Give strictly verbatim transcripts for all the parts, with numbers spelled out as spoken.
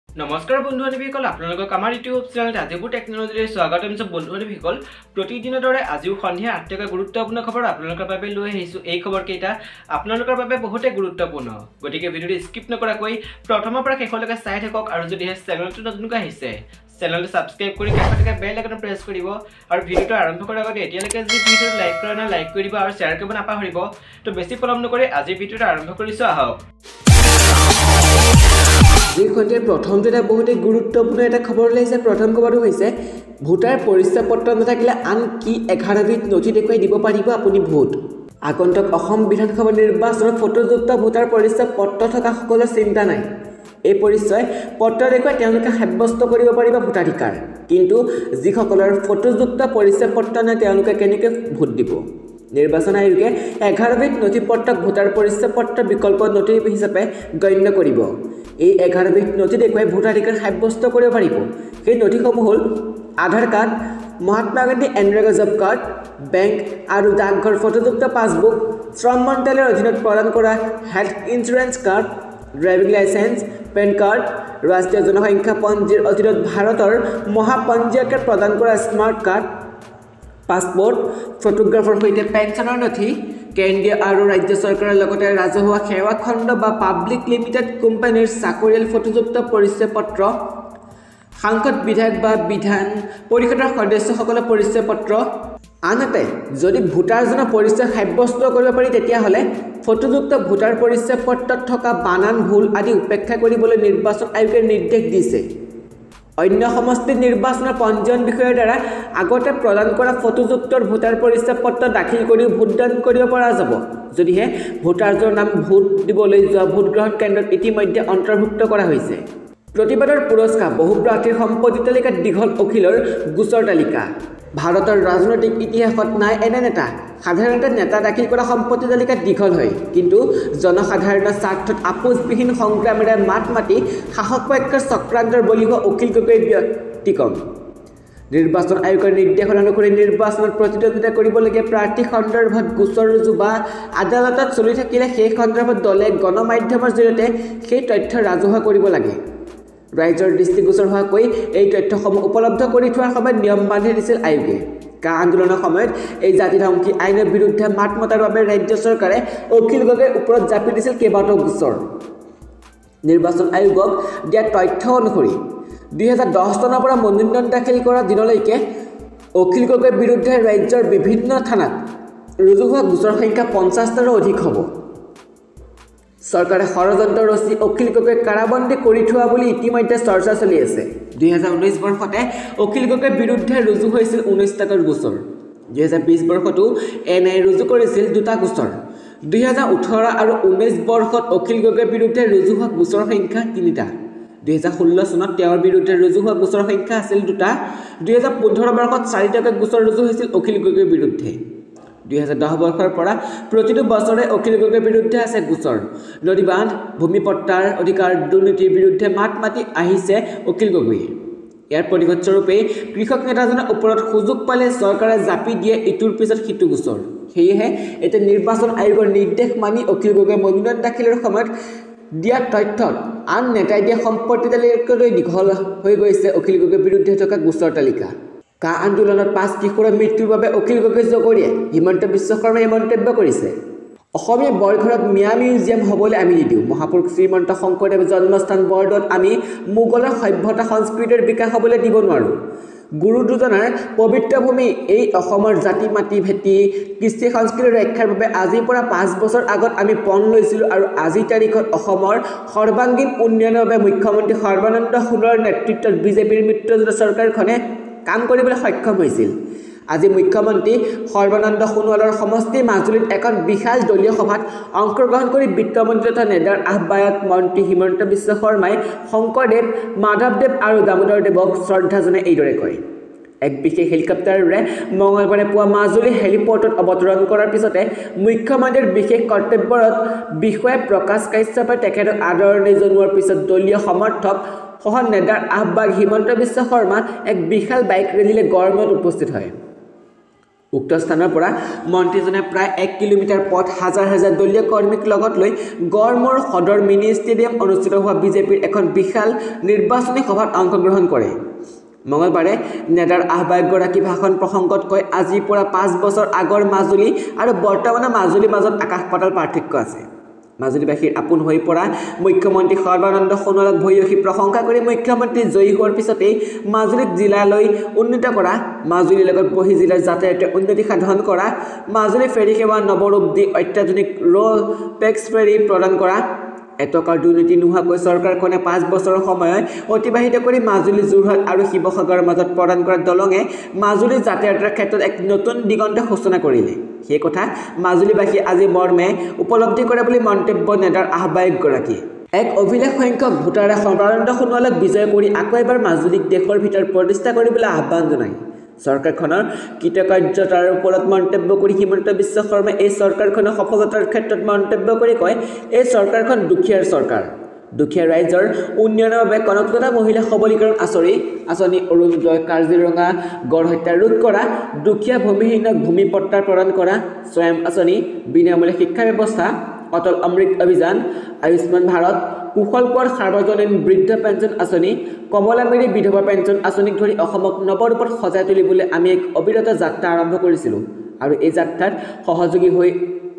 নমস্কাৰ বন্ধু-বান্ধৱীসকল, আপোনালোকক আমাৰ ইউটিউব চেনেল ৰাজেবুৰ টেকনলজিলৈ স্বাগতম জনাইছো। বন্ধু-বান্ধৱীসকল, প্ৰতিদিনৰ দৰে আজিও সন্ধিয়া আঠটা গুৰুত্বপূৰ্ণ খবৰ আপোনালোকৰ বাবে লৈ আহিছো। এই খবৰকেইটা আপোনালোকৰ বাবে বহুতে গুৰুত্বপূৰ্ণ, গতিকে ভিডিঅ'টো স্কিপ নকৰাকৈ প্ৰথমৰ পৰা শেষলৈকে চাই থাকক। আৰু যদিহে চেনেলটো নতুনকৈ আহিছে, চেনেলটো ছাবস্ক্ৰাইব কৰি কাষতে বেল আইকন প্ৰেছ কৰিব। আৰু ভিডিঅ'টো আৰম্ভ কৰাৰ আগতে এতিয়ালৈকে যদি ভিডিঅ'টো লাইক কৰা নাই, লাইক কৰি দিব আৰু শ্বেয়াৰ কৰিব নাপাহৰিব। তো বেছি পলম নকৰি আজি ভিডিঅ'টো আৰম্ভ কৰিছো, আহক। এই খণ্ডৰ প্ৰথমটো এটা বহুতে গুৰুত্বপূৰ্ণ এটা খবৰ ওলাইছে। প্ৰথম খবৰটো হৈছে ভোটাৰ পৰিচয় পত্ৰ নাথাকিলে আন কি এঘাৰবিধ নথি দেখুৱাই দিব পাৰিব আপুনি ভোট। আগন্তুক অসম বিধানসভা নিৰ্বাচনত ফটোযুক্ত ভোটাৰ পৰিচয় পত্ৰ থকা সকলৰ চিন্তা নাই। এই পৰিচয় পত্ৰ দেখুৱাই তেওঁলোকে সাব্যস্ত কৰিব পাৰিব ভোটাধিকাৰ। কিন্তু যিসকলৰ ফটোযুক্ত পৰিচয় পত্ৰ নাই তেওঁলোকে কেনেকৈ ভোট দিব? নিৰ্বাচন আয়োগে এঘাৰবিধ নথি পত্ৰক ভোটাৰ পৰিচয় পত্ৰ বিকল্প নথি হিচাপে গণ্য কৰিব। এই এঘাৰবিধ নথি দেখুৱাই ভোটাধিকাৰ সাব্যস্ত কৰিব পাৰিব। সেই নথিসমূহ হ'ল Aadhaar card, Mahatma Gandhi NREGA job card, bank আৰু ডাকঘৰ ফটোযুক্ত পাছবুক, শ্ৰম মন্ত্ৰালয়ৰ অধীনত প্ৰদান কৰা health insurance card, driving licence, PAN card, ৰাষ্ট্ৰীয় জনসংখ্যা পঞ্জীৰ অধীনত ভাৰতৰ মহাপঞ্জীয়কে প্ৰদান কৰা স্মাৰ্ট কাৰ্ড, পাছপোৰ্ট, ফটোগ্ৰাফৰ সৈতে পেঞ্চনৰ নথি, কেন্দ্ৰীয় আৰু ৰাজ্য চৰকাৰৰ লগতে ৰাজহুৱা সেৱা খণ্ড বা পাব্লিক লিমিটেড কোম্পানীৰ চাকৰিয়াল ফটোযুক্ত পৰিচয় পত্ৰ, সাংসদ বিধায়ক বা বিধান পৰিষদৰ সদস্যসকলৰ পৰিচয় পত্ৰ। আনহাতে যদি ভোটাৰজনৰ পৰিচয় সাব্যস্ত কৰিব পাৰি তেতিয়াহ'লে ফটোযুক্ত ভোটাৰ পৰিচয় পত্ৰত থকা বানান ভুল আদি উপেক্ষা কৰিবলৈ নিৰ্বাচন আয়োগে নিৰ্দেশ দিছে। অন্য সমষ্টিত নিৰ্বাচনৰ পঞ্জীয়ন বিষয়ৰ দ্বাৰা আগতে প্ৰদান কৰা ফটোযুক্ত ভোটাৰ পৰিচয় পত্ৰ দাখিল কৰিও ভোটদান কৰিব পৰা যাব, যদিহে ভোটাৰজনৰ নাম ভোট দিবলৈ যোৱা ভোটগ্ৰহণ কেন্দ্ৰত ইতিমধ্যে অন্তৰ্ভুক্ত কৰা হৈছে। প্ৰতিবাদৰ পুৰস্কাৰ বহু প্ৰাৰ্থীৰ সম্পত্তি তালিকাত দীঘল অখিলৰ গোচৰ তালিকা। ভাৰতৰ ৰাজনৈতিক ইতিহাসত নাই এনে নেতা। সাধাৰণতে নেতা দাখিল কৰা সম্পত্তি তালিকাত দীঘল হয়, কিন্তু জনসাধাৰণৰ স্বাৰ্থত আপোচবিহীন সংগ্ৰামেৰে মাত মাতি শাসক পক্ষৰ চক্ৰান্তৰ বলি হোৱা অখিল গগৈৰ ব্যতিক্ৰম। নিৰ্বাচন আয়োগৰ নিৰ্দেশ অনুসৰি নিৰ্বাচনত প্ৰতিদ্বন্দ্বিতা কৰিবলগীয়া প্ৰাৰ্থী সন্দৰ্ভত গোচৰ ৰুজু বা আদালতত চলি থাকিলে সেই সন্দৰ্ভত দলে গণমাধ্যমৰ জৰিয়তে সেই তথ্য ৰাজহুৱা কৰিব লাগে। ৰাইজৰ দৃষ্টিগোচৰ হোৱাকৈ এই তথ্যসমূহ উপলব্ধ কৰি থোৱাৰ সময়ত নিয়ম বান্ধি দিছিল আয়োগে। কা আন্দোলনৰ সময়ত এই জাতিধ্বংসী আইনৰ বিৰুদ্ধে মাত মতাৰ বাবে ৰাজ্য চৰকাৰে অখিল গগৈৰ ওপৰত জাপি দিছিল কেইবাটাও গোচৰ। নিৰ্বাচন আয়োগক দিয়া তথ্য অনুসৰি দুহেজাৰ দহ চনৰ পৰা মনোনয়ন দাখিল কৰা দিনলৈকে অখিল গগৈৰ বিৰুদ্ধে ৰাজ্যৰ বিভিন্ন থানাত ৰুজু হোৱা গোচৰ সংখ্যা পঞ্চাছটাৰো অধিক হ'ব। চৰকাৰে ষড়যন্ত্ৰ ৰচি অখিল গগৈক কাৰাবন্দী কৰি থোৱা বুলি ইতিমধ্যে চৰ্চা চলি আছে। দুহেজাৰ ঊনৈছ বৰ্ষতে অখিল গগৈৰ বিৰুদ্ধে ৰুজু হৈছিল ঊনৈছটাকৈ গোচৰ। দুহেজাৰ বিছ বৰ্ষতো এন আই ৰুজু কৰিছিল দুটা গোচৰ। দুহেজাৰ ওঠৰ আৰু ঊনৈছ বৰ্ষত অখিল গগৈৰ বিৰুদ্ধে ৰুজু হোৱা গোচৰ সংখ্যা তিনিটা। দুহেজাৰ ষোল্ল চনত তেওঁৰ বিৰুদ্ধে ৰুজু হোৱা গোচৰ সংখ্যা আছিল দুটা। দুহেজাৰ পোন্ধৰ বৰ্ষত চাৰিটাকৈ গোচৰ ৰুজু হৈছিল অখিল গগৈৰ বিৰুদ্ধে। দুহেজাৰ দহ বৰ্ষৰ পৰা প্ৰতিটো বছৰে অখিল গগৈৰ বিৰুদ্ধে আছে গোচৰ। নদী বান্ধ, ভূমি পট্টাৰ অধিকাৰ দুৰ্নীতিৰ বিৰুদ্ধে মাত মাতি আহিছে অখিল গগৈয়ে। ইয়াৰ প্ৰতিশোধস্বৰূপেই কৃষক নেতাজনৰ ওপৰত সুযোগ পালে চৰকাৰে জাপি দিয়ে ইটোৰ পিছত সিটো গোচৰ। সেয়েহে এতিয়া নিৰ্বাচন আয়োগৰ নিৰ্দেশ মানি অখিল গগৈৰ মনোনয়ন দাখিলৰ সময়ত দিয়া তথ্যত আন নেতাই দিয়া সম্পত্তি তালিকালৈ দীঘল হৈ গৈছে অখিল গগৈৰ বিৰুদ্ধে থকা গোচৰ তালিকা। কা আন্দোলনত পাঁচ কিশোৰৰ মৃত্যুৰ বাবে অখিল গগৈ জগৰীয়ে হিমন্ত বিশ্ব শৰ্মাই মন্তব্য কৰিছে। অসমীয়া বৰঘৰত মিয়া মিউজিয়াম হ'বলৈ আমি নিদিওঁ। মহাপুৰুষ শ্ৰীমন্ত শংকৰদেৱ জন্মস্থান বৰদোৱাত আমি মোগলৰ সভ্যতা সংস্কৃতিৰ বিকাশ হ'বলৈ দিব নোৱাৰোঁ। গুৰু দুজনাৰ পবিত্ৰ ভূমি এই অসমৰ জাতি মাটি ভেটি কৃষ্টি সংস্কৃতিৰ ৰক্ষাৰ বাবে আজিৰ পৰা পাঁচ বছৰ আগত আমি পণ লৈছিলোঁ আৰু আজিৰ তাৰিখত অসমৰ সৰ্বাংগীন উন্নয়নৰ বাবে মুখ্যমন্ত্ৰী সৰ্বানন্দ সোণোৱালৰ নেতৃত্বত বিজেপিৰ মিত্ৰজোঁটৰ চৰকাৰখনে কাম কৰিবলৈ সক্ষম হৈছিল। আজি মুখ্যমন্ত্ৰী সৰ্বানন্দ সোণোৱালৰ সমষ্টিৰ মাজুলীত এখন বিশাল দলীয় সভাত অংশগ্ৰহণ কৰি বিত্তমন্ত্ৰী তথা নেডাৰ আহ্বায়ক মন্ত্ৰী হিমন্ত বিশ্ব শৰ্মাই শংকৰদেৱ, মাধৱদেৱ আৰু দামোদৰদেৱক শ্ৰদ্ধা জনাই এইদৰে কয়। এক বিশেষ হেলিকপ্টাৰেৰে মঙলবাৰে পুৱা মাজুলী হেলিপৰ্টত অৱতৰণ কৰাৰ পিছতে মুখ্যমন্ত্ৰীৰ বিশেষ কৰ্তব্যৰত বিষয়া প্ৰকাশ কাশ্যপে তেখেতক আদৰণি জনোৱাৰ পিছত দলীয় সমৰ্থক সহ নেডাৰ আহ্বায়ক হিমন্ত বিশ্ব শৰ্মা এক বিশাল বাইক ৰেলীৰে গড়মূৰত উপস্থিত হয়। উক্ত স্থানৰ পৰা মন্ত্ৰীজনে প্ৰায় এক কিলোমিটাৰ পথ হাজাৰ হাজাৰ দলীয় কৰ্মীক লগত লৈ গড়মূৰ সদৰ মিনি ষ্টেডিয়াম অনুষ্ঠিত হোৱা বিজেপিৰ এখন বিশাল নিৰ্বাচনী সভাত অংশগ্ৰহণ কৰে। মঙলবাৰে নেডাৰ আহ্বায়কগৰাকী ভাষণ প্ৰসংগত কয়, আজিৰ পৰা পাঁচ বছৰ আগৰ মাজুলী আৰু বৰ্তমানৰ মাজুলীৰ মাজত আকাশ পাতাল পাৰ্থক্য আছে। মাজুলীবাসীৰ আপোন হৈ পৰা মুখ্যমন্ত্ৰী সৰ্বানন্দ সোণোৱালক ভূয়সী প্ৰশংসা কৰি মুখ্যমন্ত্ৰী জয়ী হোৱাৰ পিছতেই মাজুলীক জিলালৈ উন্নীত কৰা, মাজুলীৰ লগত বহি জিলাৰ যাতায়াতে উন্নতি সাধন কৰা, মাজুলী ফেৰী সেৱা নৱৰূপ দি অত্যাধুনিক ৰ' পেক্স ফেৰী প্ৰদান কৰা, এটকাৰ দুৰ্নীতি নোহোৱাকৈ চৰকাৰখনে পাঁচ বছৰৰ সময় অতিবাহিত কৰি মাজুলী, যোৰহাট আৰু শিৱসাগৰৰ মাজত প্ৰদান কৰা দলঙে মাজুলীৰ যাতায়াতৰ ক্ষেত্ৰত এক নতুন দিগন্ত সূচনা কৰিলে। সেই কথা মাজুলীবাসী আজি মৰ্মে উপলব্ধি কৰে বুলি মন্তব্য নেডাৰ আহ্বায়কগৰাকীয়ে। এক অভিলেখ সংখ্যক ভোটাৰে সৰ্বানন্দ সোণোৱালক বিজয় কৰি আকৌ এবাৰ মাজুলীক দেশৰ ভিতৰত প্ৰতিষ্ঠা কৰিবলৈ আহ্বান জনায়। চৰকাৰখনৰ কৃতকাৰ্যতাৰ ওপৰত মন্তব্য কৰি হিমন্ত বিশ্ব শৰ্মাই এই চৰকাৰখনৰ সফলতাৰ ক্ষেত্ৰত মন্তব্য কৰি কয়, এই চৰকাৰখন দুখীয়াৰ চৰকাৰ। দুখীয়া ৰাইজৰ উন্নয়নৰ বাবে কনকলতা মহিলা সবলীকৰণ আঁচনি আঁচনি অৰুণোদয়, কাজিৰঙা গড় হত্যা ৰোধ কৰা, দুখীয়া ভূমিহীনক ভূমি পট্টা প্ৰদান কৰা, স্বয়ং আঁচনি, বিনামূলীয়া শিক্ষা ব্যৱস্থা, অটল অমৃত অভিযান, আয়ুষ্মান ভাৰত, কুশল কোঁৱৰ সাৰ্বজনীন বৃদ্ধ পেঞ্চন আঁচনি, কমলাবাৰী বিধৱা পেঞ্চন আঁচনিক ধৰি অসমক নৱৰূপত সজাই তুলিবলৈ আমি এক অবিৰত যাত্ৰা আৰম্ভ কৰিছিলোঁ আৰু এই যাত্ৰাত সহযোগী হৈ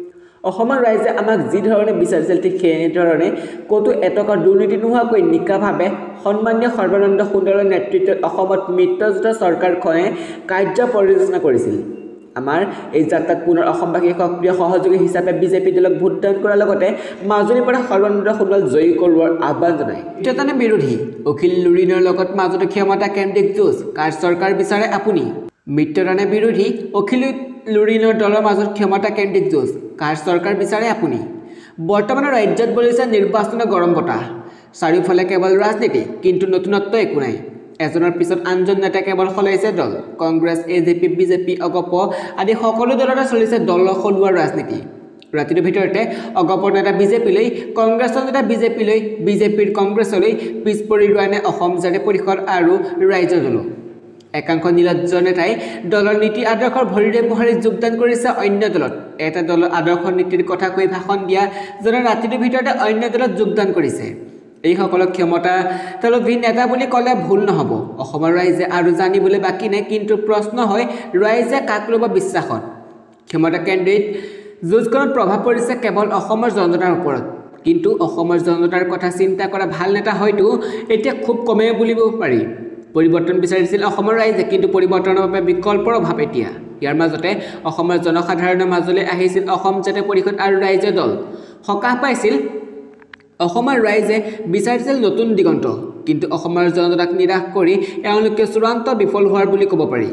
অসমৰ ৰাইজে আমাক যি ধৰণে বিচাৰিছিল ঠিক সেইধৰণে ক'তো এটকা দুৰ্নীতি নোহোৱাকৈ নিকাভাৱে সন্মানীয় সৰ্বানন্দ সোণোৱালৰ নেতৃত্বত অসমত মিত্ৰজোঁট চৰকাৰখনে কাৰ্য পৰিচালনা কৰিছিল। আমাৰ এই যাত্ৰাত পুনৰ অসমবাসীৰ সক্ৰিয় সহযোগী হিচাপে বিজেপি দলক ভোটদান কৰাৰ লগতে মাজুলীৰ পৰা সৰ্বানন্দ সোণোৱাল জয়ী কৰোৱাৰ আহ্বান জনায়। মিত্ৰজনে বিৰোধী অখিল লুৰিণৰ লগত মাজতে ক্ষমতা কেন্দ্ৰিক যুঁজ, কাৰ চৰকাৰ বিচাৰে আপুনি? মিত্ৰজনে বিৰোধী অখিল লুৰিণৰ দলৰ মাজত ক্ষমতা কেন্দ্ৰিক যুঁজ, কাৰ চৰকাৰ বিচাৰে আপুনি? বৰ্তমানৰ ৰাজ্যত বলিছে নিৰ্বাচনৰ গৰম বতাহ, চাৰিওফালে কেৱল ৰাজনীতি, কিন্তু নতুনত্ব একো নাই। এজনৰ পিছত আনজন নেতা কেৱল সলাইছে দল। Congress, A J P, BJP, অগপ আদি সকলো দলতে চলিছে দল সলোৱাৰ ৰাজনীতি। ৰাতিটোৰ ভিতৰতে অগপৰ নেতা বিজেপিলৈ, কংগ্ৰেছৰ নেতা বিজেপিলৈ, বিজেপিৰ কংগ্ৰেছলৈ, পিছ পৰি ৰোৱা নে অসম জাতীয় পৰিষদ আৰু ৰাইজৰ দল। একাংশ নীলজ্জ নেতাই দলৰ নীতি আদৰ্শৰ ভৰিৰে মোহাৰি যোগদান কৰিছে অন্য দলত। এটা দলৰ আদৰ্শ নীতিৰ কথা কৈ ভাষণ দিয়া জনে ৰাতিটোৰ ভিতৰতে অন্য দলত যোগদান কৰিছে। এইসকলক ক্ষমতা তলবী নেতা বুলি ক'লে ভুল নহ'ব। অসমৰ ৰাইজে আৰু জানিবলৈ বাকী নাই, কিন্তু প্ৰশ্ন হয় ৰাইজে কাক ল'ব বিশ্বাসত? ক্ষমতা কেন্দ্ৰিক যুঁজখনত প্ৰভাৱ পৰিছে কেৱল অসমৰ জনতাৰ ওপৰত, কিন্তু অসমৰ জনতাৰ কথা চিন্তা কৰা ভাল নেতা হয়তো এতিয়া খুব কমেই বুলিব পাৰি। পৰিৱৰ্তন বিচাৰিছিল অসমৰ ৰাইজে, কিন্তু পৰিৱৰ্তনৰ বাবে বিকল্পৰ অভাৱ এতিয়া। ইয়াৰ মাজতে অসমৰ জনসাধাৰণৰ মাজলৈ আহিছিল অসম জাতীয় পৰিষদ আৰু ৰাইজৰ দল। সকাহ পাইছিল অসমৰ ৰাইজে, বিচাৰিছিল নতুন দিগন্ত, কিন্তু অসমৰ জনতাক নিৰাশ কৰি এওঁলোকে চূড়ান্ত বিফল হোৱাৰ বুলি ক'ব পাৰি।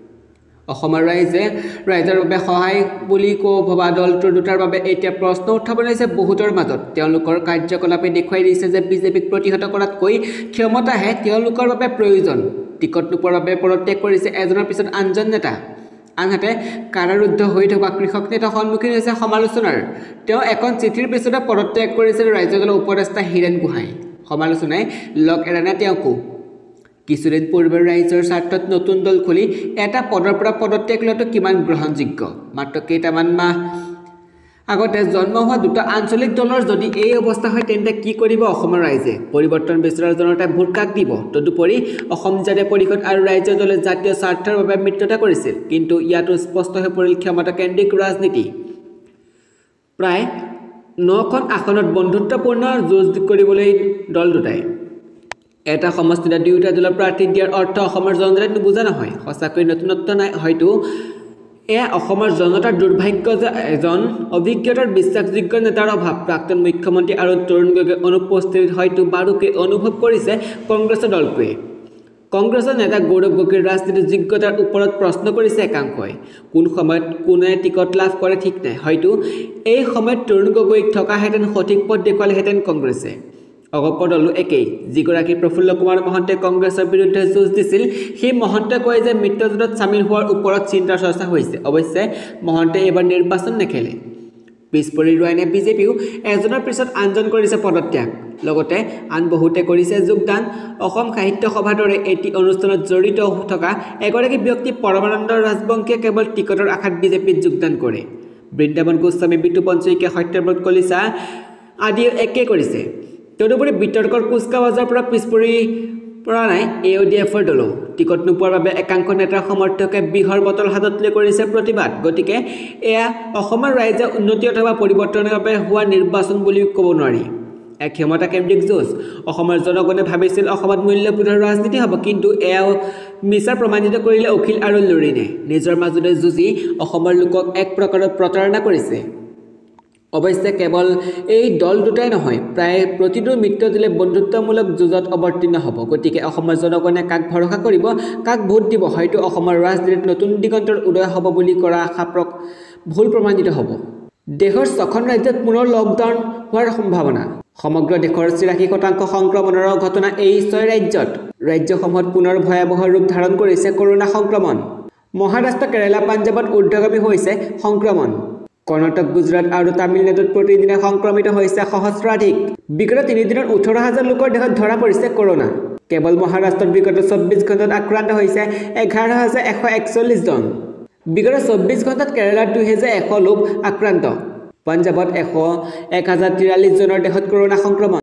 অসমৰ ৰাইজে ৰাইজৰ বাবে সহায় বুলি কৈ ভবা দলটোৰ দুটাৰ বাবে এতিয়া প্ৰশ্ন উত্থাপন হৈছে বহুতৰ মাজত। তেওঁলোকৰ কাৰ্যকলাপে দেখুৱাই দিছে যে বিজেপিক প্ৰতিহত কৰাতকৈ ক্ষমতাহে তেওঁলোকৰ বাবে প্ৰয়োজন। টিকট নোপোৱাৰ বাবে পদত্যাগ কৰিছে এজনৰ পিছত আনজন নেতা। আনহাতে কাৰাৰুদ্ধ হৈ থকা কৃষক নেতা সন্মুখীন হৈছে সমালোচনাৰ। তেওঁ এখন চিঠিৰ পিছতে পদত্যাগ কৰিছিল ৰাজ্য দলৰ উপদেষ্টা হীৰেণ গোহাঁই। সমালোচনাই লগ এৰা নাই তেওঁকো। কিছুদিন পূৰ্বে ৰাইজৰ স্বাৰ্থত নতুন দল খুলি এটা পদৰ পৰা পদত্যাগ লোৱাটো কিমান গ্ৰহণযোগ্য? মাত্ৰ কেইটামান মাহ আগতে জন্ম হোৱা দুটা আঞ্চলিক দলৰ যদি এই অৱস্থা হয়, তেন্তে কি কৰিব অসমৰ ৰাইজে? পৰিৱৰ্তন বিচৰা জনতাই ভোট কাক দিব? তদুপৰি অসম জাতীয় পৰিষদ আৰু ৰাজ্য দলে জাতীয় স্বাৰ্থৰ বাবে মিত্ৰতা কৰিছিল, কিন্তু ইয়াতো স্পষ্ট হৈ পৰিল ক্ষমতা কেন্দ্ৰিক ৰাজনীতি। প্ৰায় নখন আসনত বন্ধুত্বপূৰ্ণ যুঁজ কৰিবলৈ দল দুটাই। এটা সমষ্টিত দুয়োটা দলৰ প্ৰাৰ্থী দিয়াৰ অৰ্থ অসমৰ জনতাই নুবুজা নহয়। সঁচাকৈ নতুনত্ব নাই হয়তো। এয়া অসমৰ জনতাৰ দুৰ্ভাগ্য যে এজন অভিজ্ঞতাৰ বিশ্বাসযোগ্য নেতাৰ অভাৱ। প্ৰাক্তন মুখ্যমন্ত্ৰী আৰু তৰুণ গগৈৰ অনুপস্থিতিত হয়তো বাৰুকৈ অনুভৱ কৰিছে কংগ্ৰেছৰ দলটোৱে। কংগ্ৰেছৰ নেতা গৌৰৱ গগৈৰ ৰাজনীতিৰ যোগ্যতাৰ ওপৰত প্ৰশ্ন কৰিছে একাংশই। কোন সময়ত কোনে টিকট লাভ কৰে ঠিক নাই। হয়তো এই সময়ত তৰুণ গগৈক থকাহেঁতেন সঠিক পথ দেখুৱালেহেঁতেন কংগ্ৰেছে। অগপ দলো একেই। যিগৰাকী প্ৰফুল্ল কুমাৰ মহন্তে কংগ্ৰেছৰ বিৰুদ্ধে যুঁজ দিছিল, সেই মহন্তে কয় যে মিত্ৰজোঁটত চামিল হোৱাৰ ওপৰত চিন্তা চৰ্চা হৈছে। অৱশ্যে মহন্তে এইবাৰ নিৰ্বাচন নেখেলে। পিছ পৰি ৰোৱাই নাই বিজেপিও এজনৰ পিছত আনজন কৰিছে পদত্যাগ লগতে আন বহুতে কৰিছে যোগদান অসম সাহিত্য সভাৰ দৰে এটি অনুষ্ঠানত জড়িত থকা এগৰাকী ব্যক্তি পৰমানন্দ ৰাজবংশীয়ে কেৱল টিকটৰ আশাত বিজেপিত যোগদান কৰে বৃন্দাবন গোস্বামী বিতুপন শইকীয়া সত্যব্ৰত কলিতা আদিও একে কৰিছে তদুপৰি বিতৰ্কৰ কুচকাৱাজৰ পৰা পিছ পৰি পৰা নাই এ অ' ডি এফৰ দলো টিকট নোপোৱাৰ বাবে একাংশ নেতাৰ সমৰ্থকে বিহৰ বটল হাতত লৈ কৰিছে প্ৰতিবাদ গতিকে এয়া অসমৰ ৰাইজে উন্নতি অথবা পৰিৱৰ্তনৰ বাবে হোৱা নিৰ্বাচন বুলি ক'ব নোৱাৰি এক ক্ষমতা কেন্দ্ৰিক যুঁজ অসমৰ জনগণে ভাবিছিল অসমত মূল্যবোধৰ ৰাজনীতি হ'ব কিন্তু এয়াও মিছাৰ প্ৰমাণিত কৰিলে অখিল আৰু লৰিনে নিজৰ মাজতে যুঁজি অসমৰ লোকক এক প্ৰকাৰৰ প্ৰতাৰণা কৰিছে অৱশ্যে কেৱল এই দল দুটাই নহয় প্ৰায় প্ৰতিটো মিত্ৰ দিলে বন্ধুত্বমূলক যুঁজত অৱতীৰ্ণ হ'ব গতিকে অসমৰ জনগণে কাক ভৰসা কৰিব কাক ভোট দিব হয়তো অসমৰ ৰাজনীতিত নতুন দিগন্তৰ উদয় হ'ব বুলি কৰা আশা ভুল প্ৰমাণিত হ'ব দেশৰ ছখন ৰাজ্যত পুনৰ লকডাউন হোৱাৰ সম্ভাৱনা সমগ্ৰ দেশৰ ছিয়াশী শতাংশ সংক্ৰমণৰ ঘটনা এই ছয় ৰাজ্যত ৰাজ্যসমূহত পুনৰ ভয়াৱহ ৰূপ ধাৰণ কৰিছে কৰোনা সংক্ৰমণ মহাৰাষ্ট্ৰ কেৰালা পাঞ্জাৱত ঊৰ্ধ্বগামী হৈছে সংক্ৰমণ কৰ্ণাটক গুজৰাট আৰু তামিলনাডুত প্ৰতিদিনে সংক্ৰমিত হৈছে সহস্ৰাধিক বিগত তিনিদিনত ওঠৰ হাজাৰ লোকৰ দেহত ধৰা পৰিছে কৰোনা কেৱল মহাৰাষ্ট্ৰত বিগত চৌব্বিছ ঘণ্টাত আক্ৰান্ত হৈছে এঘাৰ হাজাৰ এশ একচল্লিছ জন বিগত চৌব্বিছ ঘণ্টাত কেৰালাত দুই হাজাৰ এশ লোক আক্ৰান্ত পাঞ্জাৱত এশ এক হাজাৰ তিৰাল্লিছ জনৰ দেহত কৰোনা সংক্ৰমণ